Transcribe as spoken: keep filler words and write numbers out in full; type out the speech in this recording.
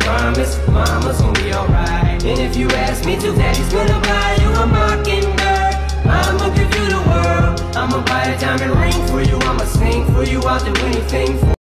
promise, mama's gonna be alright. And if you ask me to, daddy's gonna buy you a mockingbird. I'ma give you the world, I'ma buy a diamond ring for you, I'ma sing for you, I'll do anything for you.